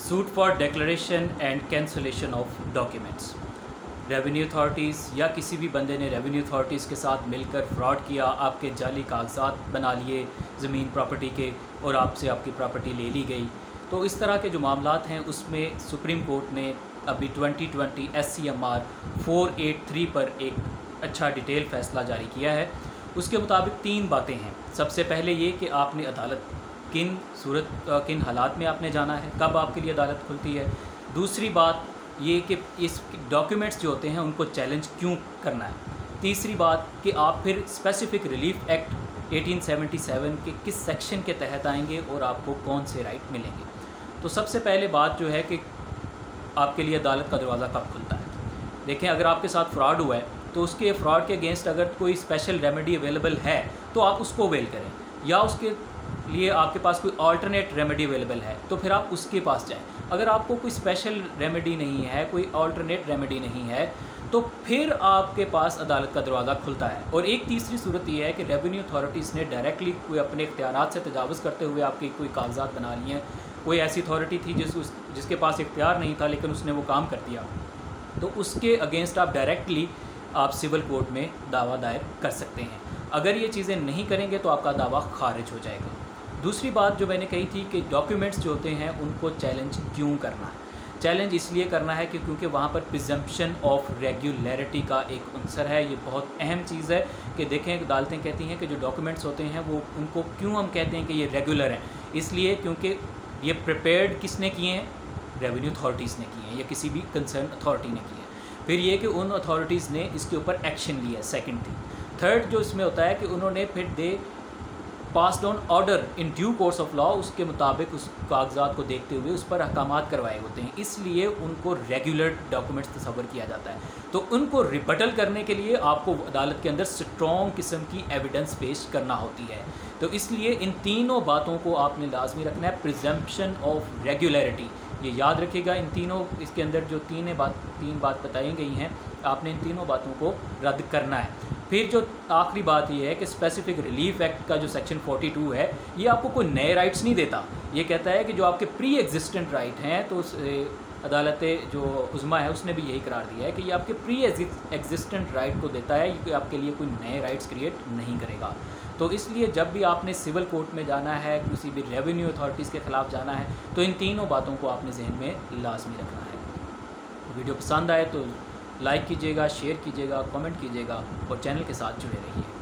Suit for declaration and cancellation of documents. Revenue authorities या किसी भी बंदे ने रेवेन्यू अथॉरिटीज़ के साथ मिलकर फ्रॉड किया, आपके जाली कागजात बना लिए ज़मीन प्रॉपर्टी के और आपसे आपकी प्रॉपर्टी ले ली गई, तो इस तरह के जो मामलात हैं उसमें सुप्रीम कोर्ट ने अभी 2020 SCMR 483 पर एक अच्छा डिटेल फ़ैसला जारी किया है। उसके मुताबिक 3 बातें हैं। सबसे पहले ये कि आपने अदालत किन हालात में आपने जाना है, कब आपके लिए अदालत खुलती है। दूसरी बात ये कि इस डॉक्यूमेंट्स जो होते हैं उनको चैलेंज क्यों करना है। तीसरी बात कि आप फिर स्पेसिफिक रिलीफ एक्ट 1877 के किस सेक्शन के तहत आएंगे और आपको कौन से राइट मिलेंगे। तो सबसे पहले बात जो है कि आपके लिए अदालत का दरवाज़ा कब खुलता है। देखें, अगर आपके साथ फ्रॉड हुआ है तो उसके फ्रॉड के अगेंस्ट अगर कोई स्पेशल रेमेडी अवेलेबल है तो आप उसको अवेल करें, या उसके लिए आपके पास कोई अल्टरनेट रेमेडी अवेलेबल है तो फिर आप उसके पास जाएं। अगर आपको कोई स्पेशल रेमेडी नहीं है, कोई अल्टरनेट रेमेडी नहीं है, तो फिर आपके पास अदालत का दरवाज़ा खुलता है। और एक तीसरी सूरत यह है कि रेवेन्यू अथॉरिटीज़ ने डायरेक्टली कोई अपने इख्तियारात से तजावुज़ करते हुए आपके कोई कागजात बना लिए हैं। कोई ऐसी अथॉरिटी थी जिसके पास इख्तियार नहीं था लेकिन उसने वो काम कर दिया, तो उसके अगेंस्ट आप डायरेक्टली आप सिविल कोर्ट में दावा दायर कर सकते हैं। अगर ये चीज़ें नहीं करेंगे तो आपका दावा खारिज हो जाएगा। दूसरी बात जो मैंने कही थी कि डॉक्यूमेंट्स जो होते हैं उनको चैलेंज क्यों करना है। चैलेंज इसलिए करना है कि क्योंकि वहाँ पर प्रिजम्पशन ऑफ रेगुलरिटी का एक अंसर है। ये बहुत अहम चीज़ है कि देखें, अदालतें कहती हैं कि जो डॉक्यूमेंट्स होते हैं वो उनको क्यों हम कहते हैं कि ये रेगुलर हैं। इसलिए क्योंकि ये प्रिपेयर्ड किसने किए हैं, रेवेन्यू अथॉरिटीज़ ने किए हैं या किसी भी कंसर्न अथॉरिटी ने किए हैं। फिर ये कि उन अथॉरिटीज़ ने इसके ऊपर एक्शन लिया, सेकंड थिंग। थर्ड जो इसमें होता है कि उन्होंने फिर they pass down order in due course of law, उसके मुताबिक उस कागजात को देखते हुए उस पर अहकामात करवाए होते हैं, इसलिए उनको रेगुलर डॉक्यूमेंट्स तस्वर किया जाता है। तो उनको रिबटल करने के लिए आपको अदालत के अंदर स्ट्रॉन्ग किस्म की एविडेंस पेश करना होती है। तो इसलिए इन तीनों बातों को आपने लाजमी रखना है। प्रिजम्पशन ऑफ रेगुलरिटी, ये याद रखिएगा। इन तीनों, इसके अंदर जो तीन बात बताई गई हैं, आपने इन तीनों बातों को रद्द करना है। फिर जो आखिरी बात ये है कि स्पेसिफिक रिलीफ एक्ट का जो सेक्शन 42 है, ये आपको कोई नए राइट्स नहीं देता। ये कहता है कि जो आपके प्री एग्जिस्टेंट राइट हैं, तो अदालत जो उज़्मा है उसने भी यही करार दिया है कि ये आपके प्री एग्जिस्टेंट राइट को देता है, ये आपके लिए कोई नए राइट्स क्रिएट नहीं करेगा। तो इसलिए जब भी आपने सिविल कोर्ट में जाना है, किसी भी रेवेन्यू अथॉरिटीज़ के ख़िलाफ़ जाना है, तो इन तीनों बातों को आपने जहन में लाजमी रखना है। वीडियो पसंद आए तो लाइक कीजिएगा, शेयर कीजिएगा, कमेंट कीजिएगा और चैनल के साथ जुड़े रहिए।